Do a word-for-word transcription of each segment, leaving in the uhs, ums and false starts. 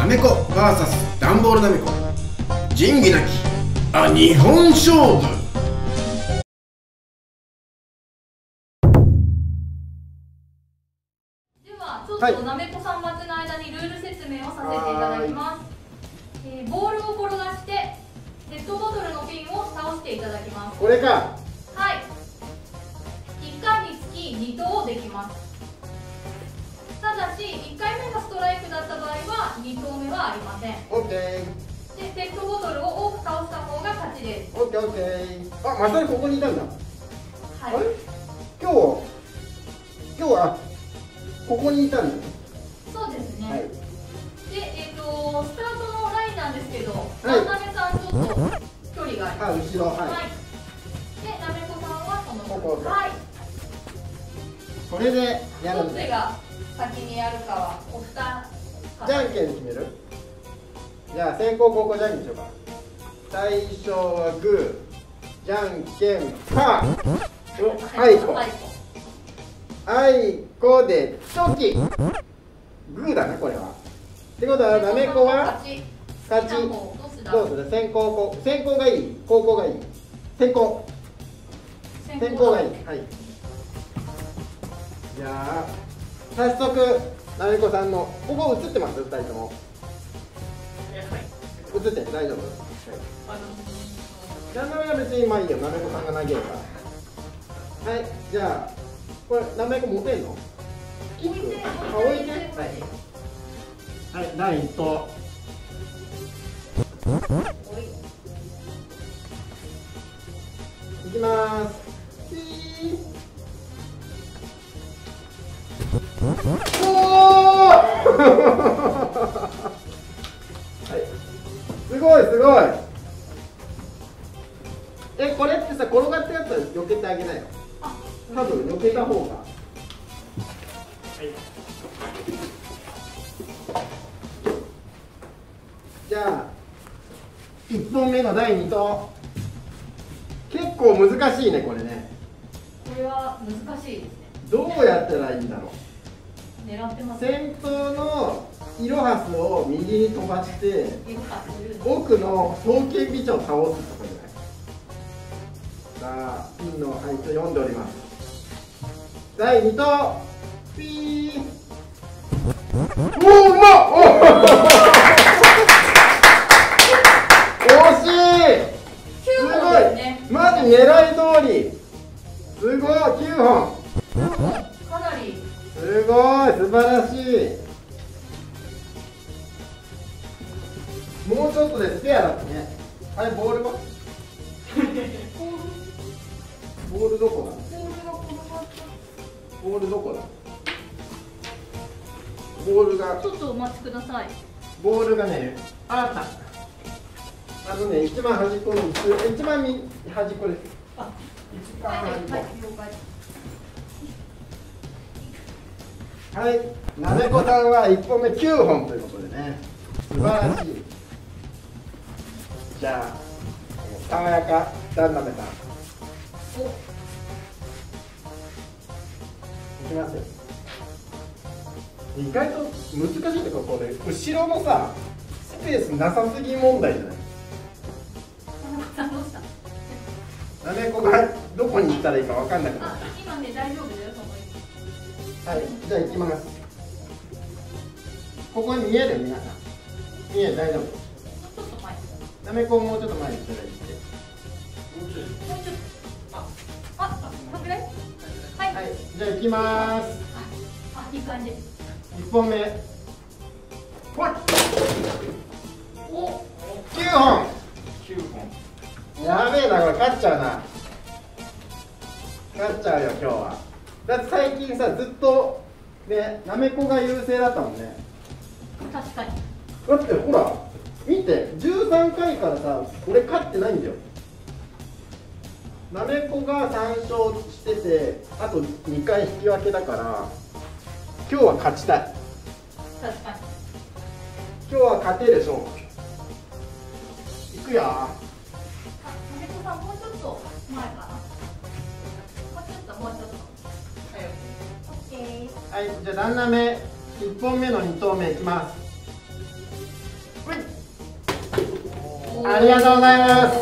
なめこ ブイエス ダンボールなめこ、仁義なきあ日本勝負。 ではちょっとなめこさん待ちの間にルール説明をさせていただきます。えー、ボールを転がしてペットボトルの瓶を倒していただきます。 これか。 はい。いっかいにつきに投できます。ただしいっかいめがストライクだった場合はに投目はありません。 オッケー。 でペットボトルを多く倒した方が勝ちです。 オッケーオッケー。あ、まさにここにいたんだ。 はい。 あれ今日今日はここにいたんだね。 そうですね。 はい、 でえっ、ー、とスタートのラインなんですけど、 はい、 なめさんちょっと距離があります。 あ、後ろ、はい。 はい、でなめこさんはそのここ。 はい。 これでやるんだ。 どっちが先にやるかはお二方。 じゃんけん決める？じゃあ先攻後攻じゃんけんしようか。最初はグー、じゃんけんパー。お、あいこ。あいこでチョキ。グーだねこれは。ってことはなめこは勝ち。どうする？先攻後先攻がいい？後攻がいい？先攻。先攻がいい。はい。じゃあ早速なめこさんのここ映ってます？ふたりとも。映ってる？大丈夫？旦那は別にまあいいよ。なめこさんが投げるから。はい。じゃあこれなめこ持てんの？ 置いて。 あ、置いて。はい。はい。だいいち投。いきます。ピー。おおはい、すごいすごい。え、これってさ、転がったやつは避けてあげなよ。多分避けた方が。はい、じゃあいっぽんめのだいに投。結構難しいねこれね。 これは難しいですね。 どうやったらいいんだろう。 狙ってます。 先頭のイロハスを右に飛ばして奥の刀剣美茶を倒すとかじゃない。さあピンの配置を読んでおります。だいに投。ピー。おお、うまっ。惜しい。すごい、マジ狙い通り。すごい、きゅうほん。 かなりすごい、素晴らしい。もうちょっとでスペアだったね。あれ、ボールはボールどこだ。ボールどこだ。ボールがちょっとお待ちください。 ボールがね、あった。あのね、一番端っこの一番端っこです。あ、一番端っこ。はい、なめこさんはいっぽんめきゅうほんということでね、素晴らしい。じゃあ、爽やか旦那めさん。お、いきますよ。意外と難しいところ、これ後ろのさ、スペースなさすぎ問題じゃない。なめこがどこに行ったらいいか分かんなくなった。 今ね、大丈夫だよ、そのはい、じゃあ行きます。ここに見える皆さん。見える、大丈夫。 ちょっと前。 なめこもうちょっと前にいただいて。 もうちょっと。あ、あ、このぐらい。はい。 はい、じゃあ行きます。 あ、いい感じ。 いっぽんめ。ほい。 お、 きゅうほん。 きゅうほん。 やべえな、これ勝っちゃうな。勝っちゃうよ、今日は。だって最近さ、ずっとね、なめこが優勢だったもんね。 確かに。 だってほら、見て、じゅうさんかいからさ、俺勝ってないんだよ。なめこがさん勝してて、あとにかい引き分けだから、今日は勝ちたい。 確かに。 今日は勝てるでしょ。いくよ。 あ、なめこさん、もうちょっと前かな。もうちょっと、もうちょっと。はい、オッケー。 はい、じゃあ旦那目いっぽんめのに投目いきます。 ありがとうございます。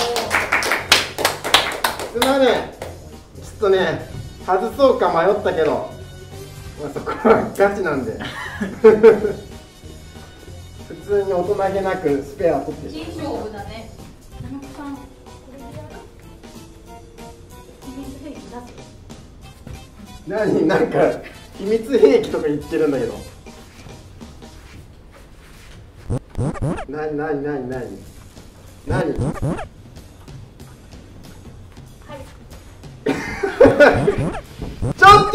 すまねん、ちょっとね外そうか迷ったけど、まあ、そこはガチなんで普通に大人げなくスペア取ってしま金勝負だね。ななこさん、これでやる？秘密兵器出す。 何、なんか秘密兵器とか言ってるんだけど。なになになになになにちょっと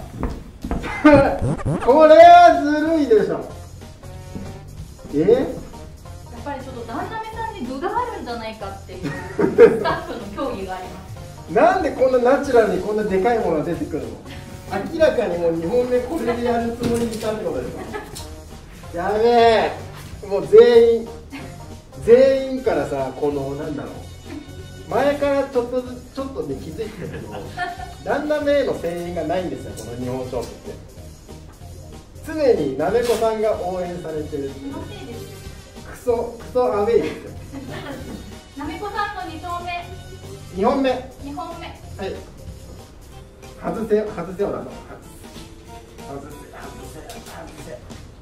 これはずるいでしょ。えやっぱりちょっと旦那めさんに分があるんじゃないかっていうスタッフの協議があります。 なんでこんなナチュラルにこんなでかいものが出てくるの。明らかにもうにほんめこれでやるつもりでいたってことですか。やべえ、もう全員全員からさ、このなんだろう、前からちょっとずつちょっとね気づいてたけど、旦那めへの声援がないんですよ、この日本勝負って。常になめこさんが応援されてる。 気のせいですよ。 クソクソアウェイですよ。 なめこさんのに投目、 にほんめ、 にほんめ。 はい、外せよ外せよなの、外せ外せ外せ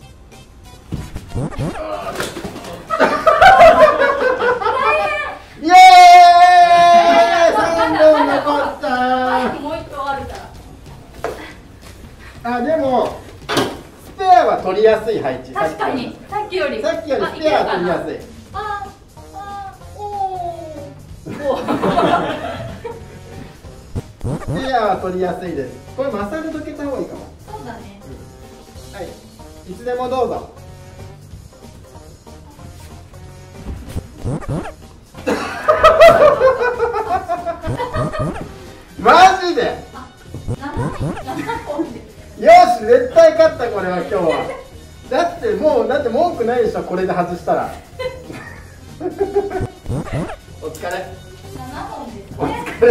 イエーイ、さんぼん残った。 もう一個あるから。 あ、でもスペアは取りやすい配置。 確かにさっきよりさっきよりスペアは取りやすい。 ああ、おお。 スペアは取りやすいです。これマッサージどけた方がいいかも。 そうだね。 はい、いつでもどうぞ。マジで。 あ、ななほん、ななほんで。 よし、絶対勝った、これは今日は。だってもう、だって文句ないでしょ、これで外したら。お疲れ。 ななほんですね。 お疲れ。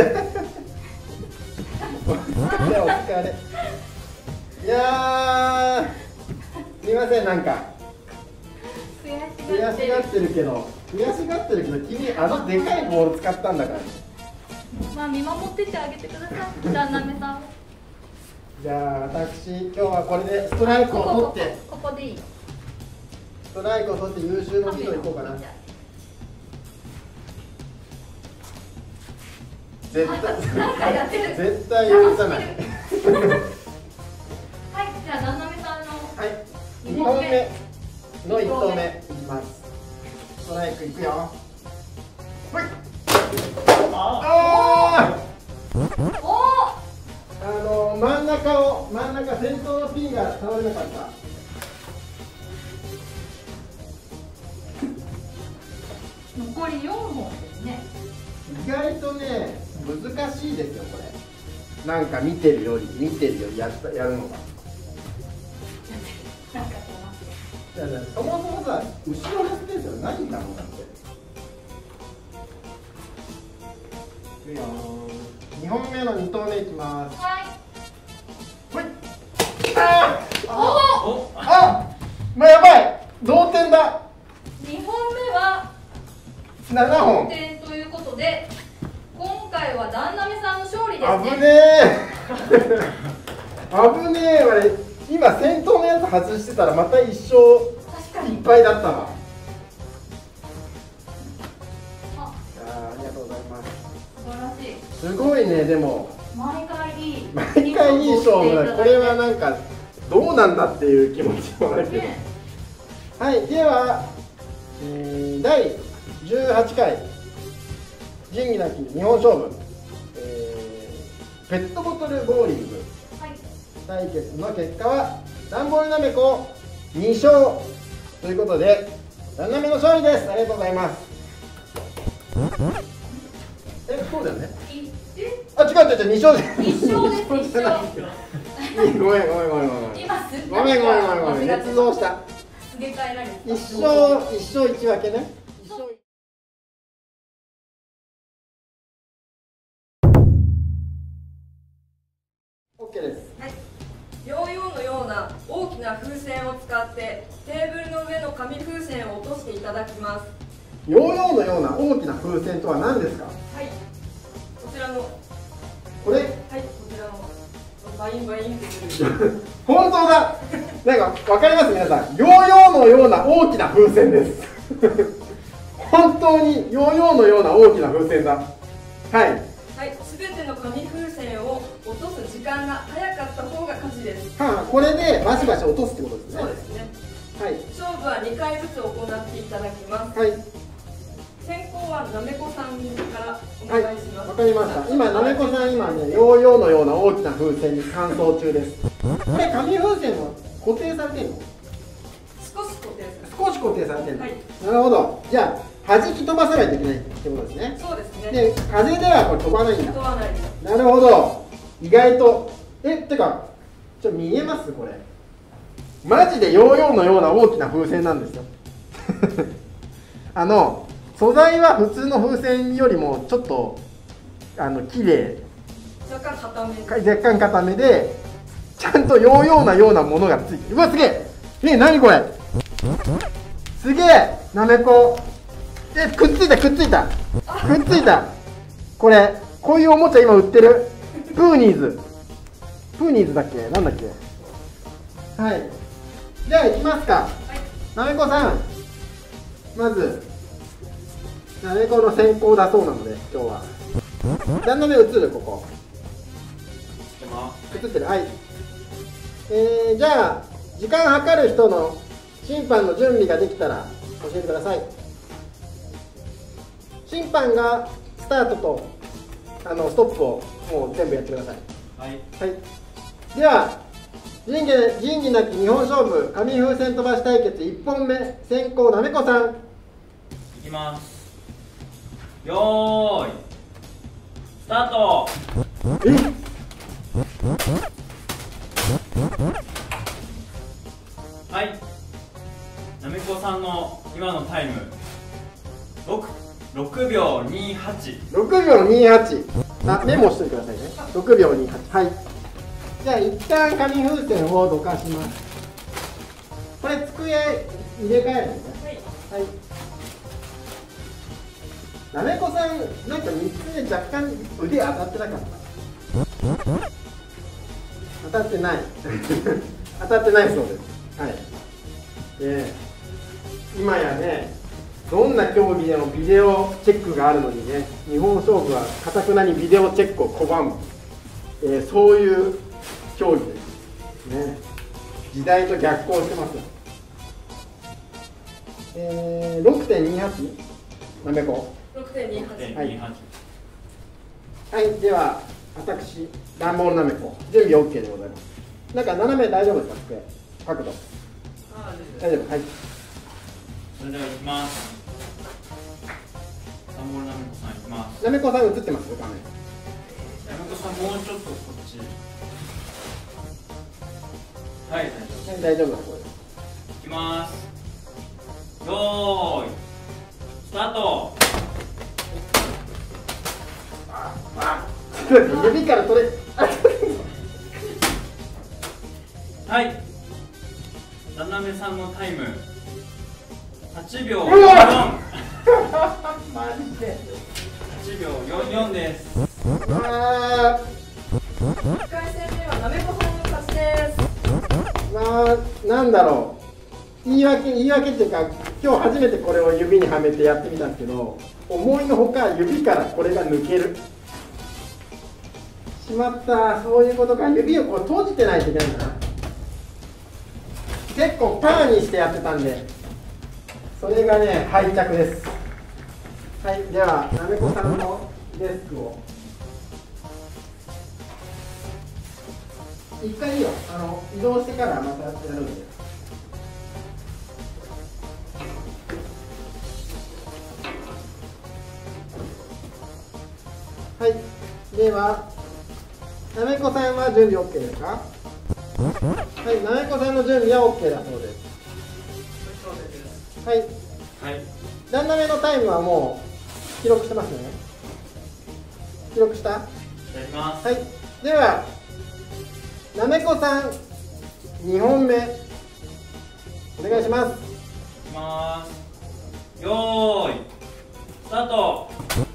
お疲れ、お疲れ。いやー、すみません、なんか。 悔悔しがってるけど、悔しがってるけど、君、あのでかいボール使ったんだから。 まあ見守っててあげてください、旦那めさん。 じゃあ、私、今日はこれでストライクを取って。 ここでいい。 ストライクを取って優秀の美をいこうかな。絶対なんかやってる。 絶対許さない。 はい、じゃあ旦那めさんのはい、にほんめのいっ投目いきます。ストライクいくよ。はい。あおお。 あ、あの真ん中を真ん中先頭のピンが倒れなかった。 残りよんほんですね。 意外とね難しいですよこれ。なんか見てるより見てるよりやったやるのが。 なんかこいやいや、そもそもさ後ろのスペースは何だろうだって。いくよー。にほんめのに投目いきます。 う。はい。 ほい。あーおあ、まあ、やばい、同点だ。 お。にほんめはななほん。 同点ということで、今回は旦那めさんの勝利ですね。 危ねえ危ねえわ。今先頭のやつ外してたらまた一生確かに。 いっぱいだったわ。 あ、 あー、ありがとうございます。 素晴らしい。 すごいね。でも毎回いい。 毎回いい勝負だ。これはなんかどうなんだっていう気持ちもあるけど、 ね。 はい、では、えー、だいじゅうはちかい仁義なき日本勝負、えー、ペットボトルボーリングはい。 対決の結果はダンボールなめこに勝ということで旦那めの勝利です。ありがとうございます。え、そうだよね。 いえ、 あ、違う違う違う、に勝です。 一勝です。一勝。 ごめんごめんごめんごめんごめん今すごめんごめんごめんごめん、捏造した。 すげ替えられる。 一勝一勝一分けね。一勝。オッケーです。 はい、ヨーヨーのような大きな風船を使ってテーブルの上の紙風船を落としていただきます。 ヨーヨーのような大きな風船とは何ですか？ はい、こちらの、はい、 これこちらのバインバインってする本当だ。なんかわかります皆さん、ヨーヨーのような大きな風船です本当にヨーヨーのような大きな風船だ。はい、 はい、すべての紙風船を落とす時間が早かった方が勝ちです。 はあ、これでバシバシ落とすってことですね。 そうですね。 はい、 勝負はにかいずつ行っていただきます。 はい、 先行はなめこさんからおはい、 願いします。 わかりました。今なめこさん今ね、ヨーヨーのような大きな風船に乾燥中です。これ紙風船は固定されてるの？ 少し固定する。 少し固定されてるの。 はい、 なるほど。じゃあ弾き飛ばさないといけないってことですね。 そうですね。 で、風ではこれ飛ばないんだ。 飛ばないです。 なるほど。意外とえってかちょっと見えますこれ？マジでヨーヨーのような大きな風船なんですよあの素材は普通の風船よりもちょっとあの綺麗、 若干固め。 若干固めでちゃんとヨーヨーなようなものがついてる。うわすげえ。え何これ、すげえ。なめこえくっついたくっついたくっついた。これこういうおもちゃ今売ってる。プーニーズプーニーズだっけなんだっけ。はい、じゃあ行きますか。 はい、 なめこさん、まずなめこの先行だそうなので今日は旦那目映る。ここ映ってる。はい、えー、じゃあ時間計る人の審判の準備ができたら教えてください。審判がスタートとあのストップをもう全部やってください。 はい、 はい、では仁義仁義なき日本勝負紙風船飛ばし対決いっぽんめ、先攻なめこさん。 いきます。よーいスタート。 えはい、なめこさんの今のタイムろくびょうにはち。 ろくびょうにはち。あ、メモしといてくださいね。ろくびょうにはち。はい、じゃあ一旦紙風船をどかします。これ机入れ替えるんですね。はい、はい、なめこさんなんかみっつで若干腕当たってなかった？当たってない当たってないそうです。はい、で今やね、どんな競技でもビデオチェックがあるのにね、日本勝負はかたくなにビデオチェックを拒む、えー、そういう競技ですね。時代と逆行してますよ。えー、ろくてんにはち なめこ。 ろくてんにはち。 はい、はい、では私ダンボールなめこ準備 OK でございます。なんか斜め大丈夫ですか？机角度あー大丈夫。はい、 それではいきます。ダンボールなめこさんいきます。 なめこさん映ってます画面。 なめこさんもうちょっとこっち。はい大丈夫。 はい、大丈夫だこれ。 いきます。よーいスタート。 指から取れはい、旦那めさんのタイムはちびょううよんじゅうよん。 マジではちびょうよんじゅうよんです。 あいっかいせんめはなめこさんの勝ちです。 ー、まあ、なんだろう、言い訳言い訳っていうか今日初めてこれを指にはめてやってみたんですけど、思いのほか指からこれが抜ける。しまった、そういうことか。指をこう閉じてないといけないんだな。結構パーにしてやってたんで、それがね敗着です。はい、ではなめこさんのデスクを一回いいよ、あの移動してからまたやるんで。はい、ではなめこさんは準備 OK ですか？はい、なめこさんの準備は OK だそうです。はい、 はい、 旦那目のタイムはもう記録してますね。記録した？ やります。 はい、ではなめこさんにほんめお願いします。 いきます。よーいタート。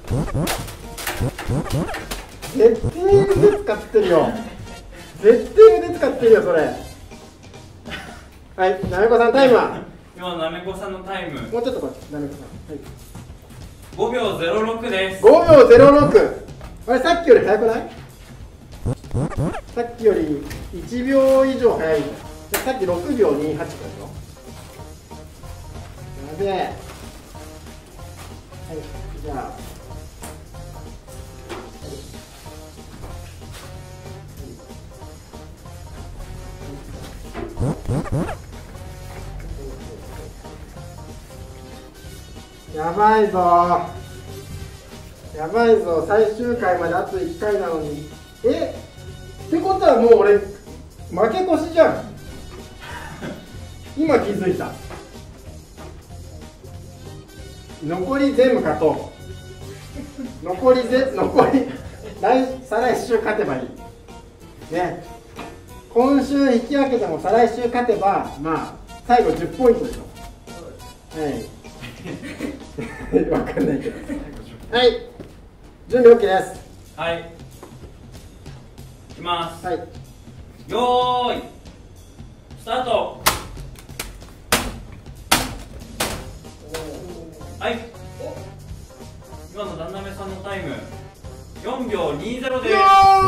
絶対腕使ってるよ。絶対腕使ってるよそれ。はい、なめこさんタイムは今のなめこさんのタイムもうちょっとこっち、なめこさん、はい、 ごびょうゼロろくです。 ごびょうゼロろく。あれさっきより速くない？さっきよりいちびょう以上速い。さっきろくびょうにじゅうはちでしょ。やべえ。はい、じゃあやばいぞやばいぞ、最終回まであといっかいなのに。えってことはもう俺負け越しじゃん。今気づいた。残り全部勝とう。残りぜ残り来再来週勝てばいいね。今週引き分けても再来週勝てばまあ最後じゅっポイントでしょ。はいわかんないけど。はい、準備 OK です。 はい、いきます。 はい、 よーいスタート。はい、今の旦那めさんのタイムよんびょうにじゅうです。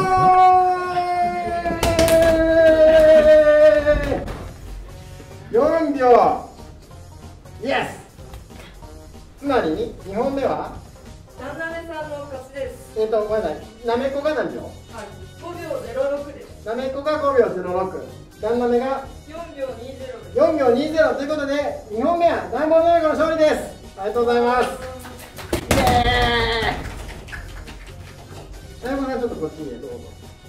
よんびょう、イエス。つまりにほんめは旦那めさんの勝ちです。 えっとごめんなさい、なめこが何秒？ はい、ごびょうゼロろくです。 なめこがごびょうゼロろく、旦那めがよんびょうにじゅうです。 よんびょうにじゅうということでにほんめはダンボールなめこの勝利です。ありがとうございます。イエーイ。なめこさんちょっとこっちにどうぞ。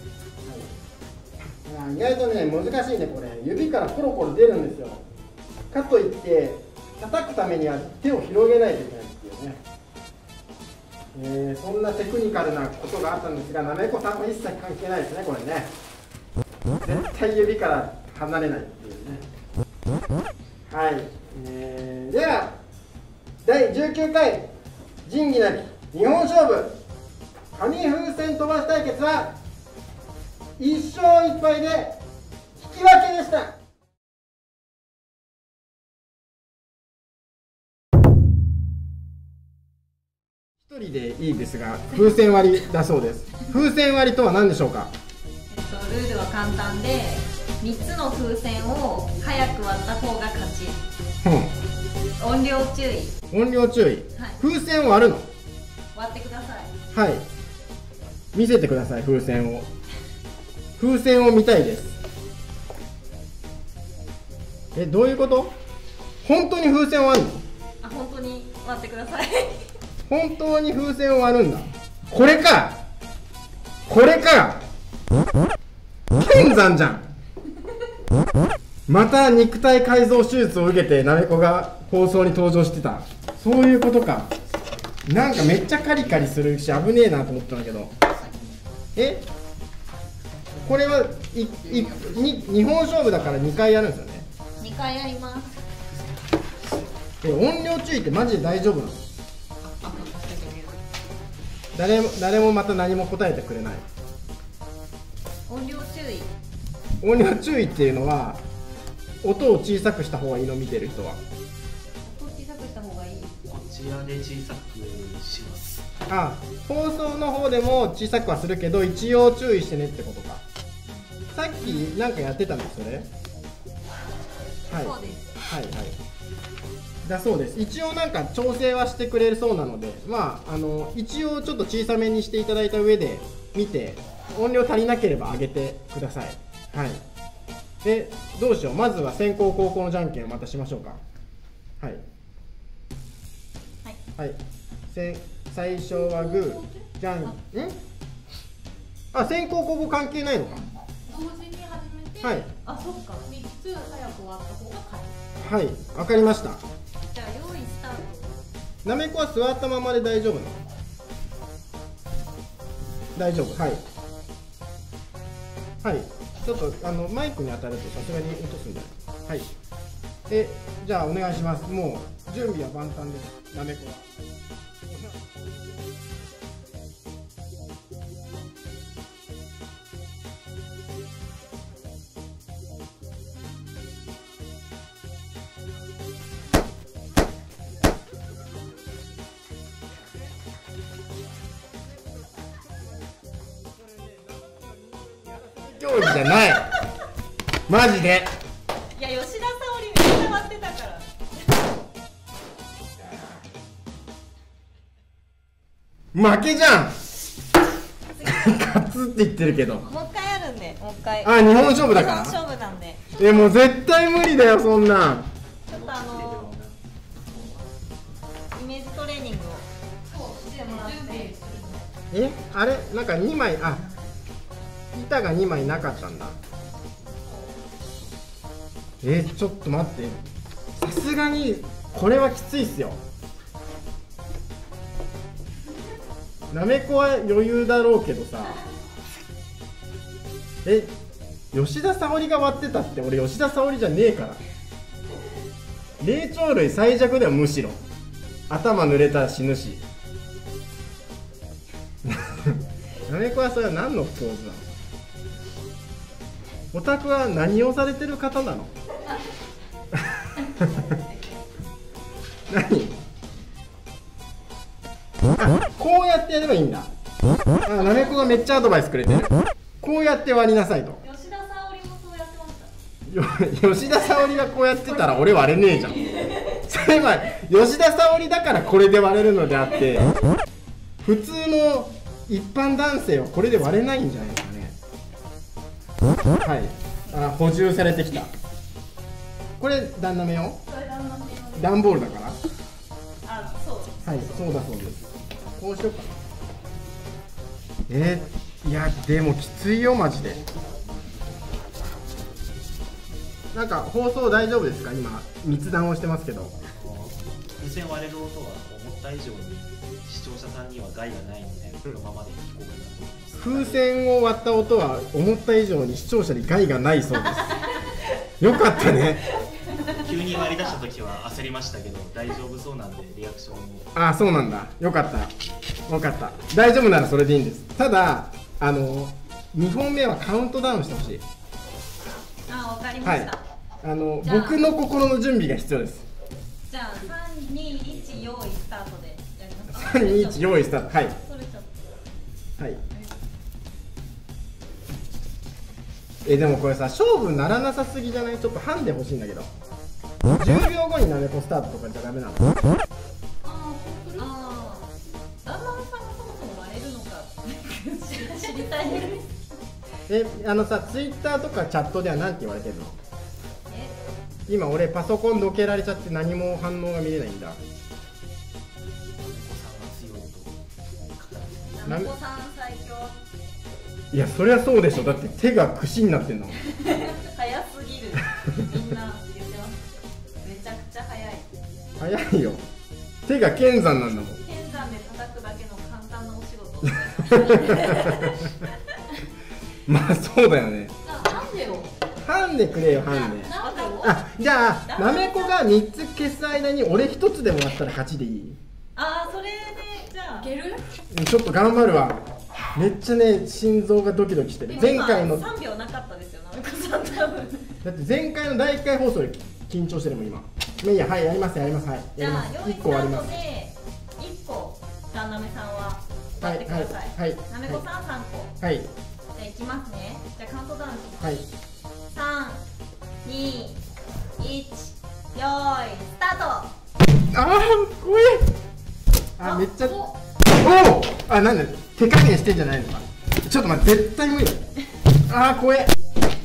はい、いや意外とね難しいねこれ。指からコロコロ出るんですよ。かといって叩くためには手を広げないといけないっていうね、えー、そんなテクニカルなことがあったんですが、なめこさんも一切関係ないですねこれね。絶対指から離れないっていうね。はい、えー、ではだいじゅうきゅうかい仁義なき日本勝負紙風船飛ばし対決はいっしょういっぱいで引き分けでした。ひとりでいいですが風船割りだそうです。風船割りとは何でしょうか？ えっと、ルールは簡単でみっつの風船を早く割った方が勝ち。音量注意。 音量注意、はい、風船を割るの？ 割ってください。 はい、見せてください。風船を風船を見たいです。え、どういうこと？本当に風船を割るの？ あ、本当に割ってください。 本当に風船を割るんだ。これかこれか剣山じゃん。また肉体改造手術を受けてなめこが放送に登場してた。そういうことか。なんかめっちゃカリカリするし危ねえなと思ったんだけど。え、これはいいに日本勝負だからにかいやるんですよね。 にかいやります。 え、音量注意ってマジで大丈夫なの？誰も誰もまた何も答えてくれない。 音量注意。 音量注意っていうのは音を小さくした方がいいの？見てる人は音小さくした方がいい。 こちらで小さくします。 あ、放送の方でも小さくはするけど一応注意してねってことか。さっきなんかやってたんですそれ？はい、 そうです。 はいはいだそうです。一応なんか調整はしてくれるそうなので、まああの一応ちょっと小さめにしていただいた上で見て音量足りなければ上げてください。はい。でどうしよう。まずは先攻後攻のじゃんけんをまたしましょうか。はいはい、せ最初はグーじゃんんあ、先攻後攻関係ないのか。 同時に始めて、 はい、 あ、そっか、みっつ早く終わった方が勝ち。 はい、わかりました。 じゃあ用意スタート。 なめこは座ったままで大丈夫なの？大丈夫。はいはい、ちょっとあのマイクに当たるとさすがに落とすんで。はい、えじゃあお願いします。もう準備は万端です。なめこは競技じゃないマジで。 いや吉田沙保里めっちゃ割ってたから負けじゃん勝つって言ってるけど。 もう一回あるんで、もう一回。 あ、日本勝負だから。 日本勝負なんで。 え、もう絶対無理だよ、そんなん。 ちょっとあのイメージトレーニングをしてもらって。 え、あれ、なんかにまい、あ、板がにまいなかったんだ。え、ちょっと待って。さすがにこれはきついっすよ。なめこは余裕だろうけどさ。え、吉田沙保里が割ってたって俺吉田沙保里じゃねえから。霊長類最弱だよ、むしろ。頭濡れたら死ぬし。なめこはそれは何のポーズなの？オタクは何をされてる方なの？何？あ、こうやってやればいいんだ。あ、なめこがめっちゃアドバイスくれてる。こうやって割りなさいと。 吉田沙保里もそうやってました。 よ吉田沙保里がこうやってたら俺割れねえじゃん。それは吉田沙保里だからこれで割れるのであって、普通の一般男性はこれで割れないんじゃないですかね。はい。あ、補充されてきた。これ段なめよ。 それ段なめよ。 段ボールだから。 あ、そう。 はい、そうだそうです。こうしようかな。えー、いやでもきついよマジで。なんか放送大丈夫ですか？今密談をしてますけど。 風船割れる音は思った以上に視聴者さんには害がないので、このままで聞こえると思います。 風船を割った音は思った以上に視聴者に害がないそうです。よかったね。 急に割り出した時は焦りましたけど大丈夫そうなんでリアクションを。 ああ、そうなんだ。よかった。よかった。大丈夫ならそれでいいんです。ただあのにほんめはカウントダウンしてほしい。 あ、わかりました。 はい、あの僕の心の準備が必要です。 じゃあさんにいち用意スタートでやりますか。 さんにいち用意スタート。はい。 それちょっと。 はい。え、でもこれさ、勝負ならなさすぎじゃない？ちょっとハンデ欲しいんだけど。じゅうびょうごになめこスタートとかじゃダメなの？ ああ、旦那さんがそもそも割れるのか知りたいです。 え、あのさ、ツイッターとかチャットでは何て言われてるの？ え、 今俺パソコンどけられちゃって何も反応が見れないんだ。 なめこさん最強。 いや、そりゃそうでしょ。だって手が串になってんの。 早すぎる。みんな言ってます。めちゃくちゃ早い。 早いよ。手が剣山なんだもん。 剣山で叩くだけの簡単なお仕事。 まあそうだよね。 ハンデをハンデくれよ、ハンデ。あ、じゃあなめこがみっつ消す間に俺ひとつでも割ったら勝ちでいい？ ああ、それでじゃあいける？ ちょっと頑張るわ。めっちゃね、心臓がドキドキしてる。前回のさんびょうなかったですよ、なめこさん多分。 だって前回のだいいっかい放送で緊張してるもん今。まあいいや、はい、やりますやります。はい、 じゃあ用意スタいっこ割ります。 ートでいっこ旦那めさんははい割ってください。 はいはいなめこさんさんこ。 はいじゃあいきますね。じゃあカウントダウンします。 はい。 さん、に、いち、よーいスタート。 あー、怖え。あ、めっちゃ。おお。あ、なんだ、手加減してんじゃないのか。ちょっと待って、絶対無理だ。あー、怖え。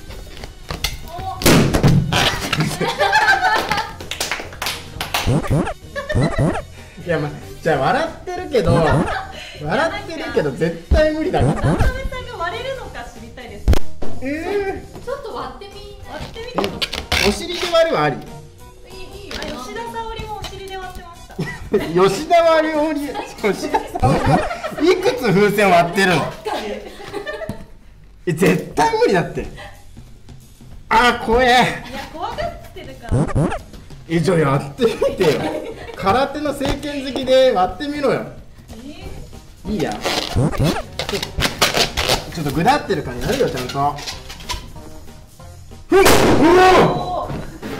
いや、まあ、じゃあ笑ってるけど笑ってるけど絶対無理だから。 旦那めさんが割れるのか知りたいです。 えちょっと割ってみ割ってみてー、え、お尻で割るはあり？ いいいいよ。 あ、吉田沙保里もお尻で割ってました。 吉田割りおり、吉田さんはいくつ風船割ってるの？え、絶対無理だって。あー、怖え。 いや、怖がってるから。 え、じゃあやってみてよ。空手の正拳好きで割ってみろよ。いいや。ちょっとちょっとぐだってるからやるよ、ちゃんと。ふん、お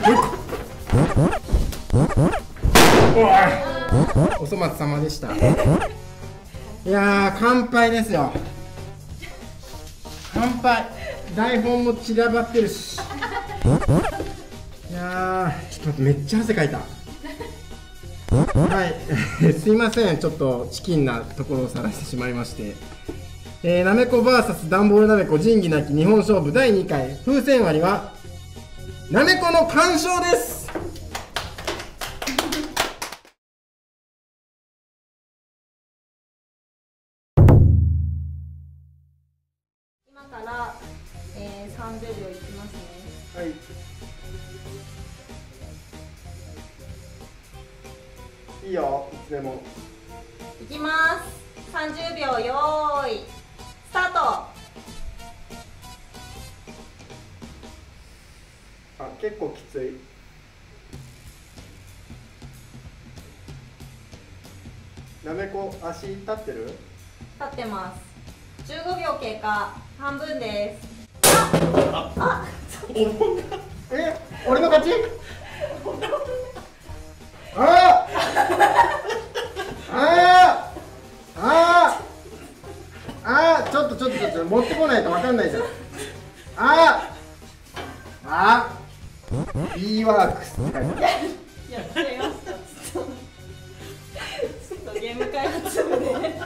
お。お粗末様でした。いやー、乾杯ですよ。乾杯。 台本も散らばってるし。いやー、ちょっと待って、めっちゃ汗かいた。はい、すいません、ちょっとチキンなところを晒してしまいまして、えー、なめこ ブイエス ダンボールなめこ仁義なき日本勝負だいにかい風船割りはなめこの完勝です。 今から、えー、さんじゅうびょういきますね。 はい、いいよ、いつでも。 いきます。さんじゅうびょう、よーいスタート。 あ、結構きつい。なめこ足立ってる？ 立ってます。じゅうごびょう経過、半分です。ああえ、俺の勝ち？ああああああ、ちょっとちょっとちょっと持ってこないと分かんないじゃん。あああ B ワークスって書いてある。 やっちゃいました。ちょっとちょっとゲーム開発部で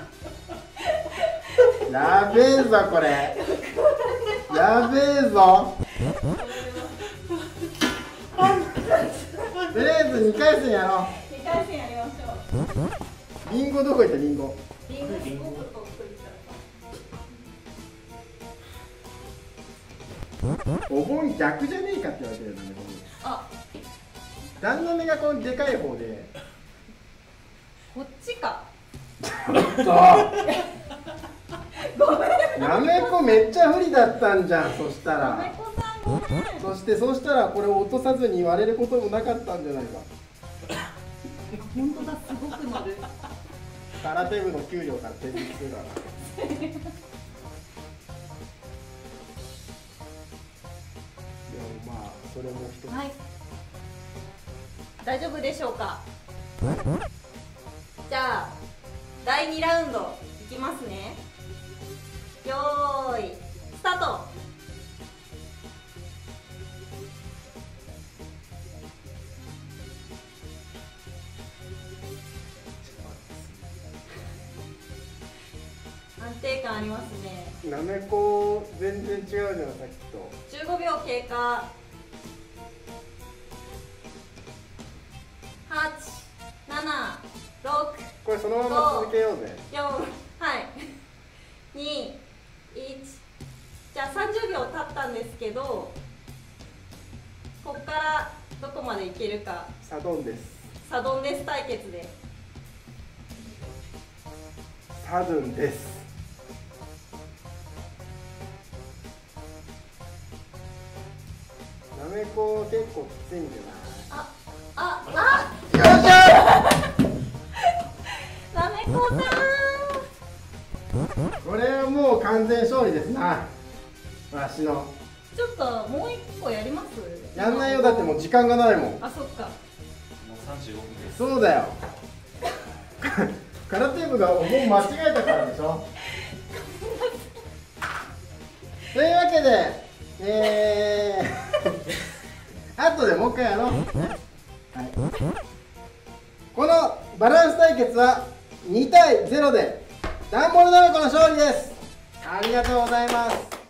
やべえぞこれ。やべえぞ。とりあえずにかい戦やろう。 にかい戦やりましょう。 リンゴどこ行ったリンゴ。 リンゴすごくとっくりちゃった。 お盆逆じゃねえかって言われてるよね。 あ、 旦那目がこのでかい方で。 こっちか。 ごめん。なめこめっちゃ不利だったんじゃん。そしたなめら。 こさんごめん。 そしてそしたらこれを落とさずに割れることもなかったんじゃないか。 本当だ、すごく乗る。 空手部の給料から転出するから。でもまあそれも一つ。 はい。大丈夫でしょうか。じゃあだいにラウンドいきますね。よーいスタート。安定感ありますね。 なめこ全然違うじゃん、さっきと。 じゅうごびょう経過。はち、なな、ろく、 これそのまま続けようぜ。 よん、はいに、いち。じゃあさんじゅうびょう経ったんですけど、こっからどこまでいけるか。 サドンです。 サドンデス対決で。 サドンです。なめこ結構きついんじゃない？ あ、あ、あよっしゃなめこさー。これはもう完全勝利ですな。わしの。 ん、ちょっともう一個やります？ やんないよ、だってもう時間がないもん。 あ、そっか。 もうさんじゅうごふんです。 そうだよ。空手部がお盆間違えたからでしょ。というわけで、えー、後でもう一回やろう、ね。はい、このバランス対決はにたいゼロでダンボールなめこの勝利です。ありがとうございます。